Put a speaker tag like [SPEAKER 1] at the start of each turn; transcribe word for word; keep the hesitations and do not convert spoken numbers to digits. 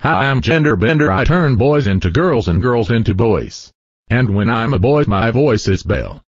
[SPEAKER 1] Hi, I'm Gender Bender. I turn boys into girls and girls into boys. And when I'm a boy, my voice is Belle.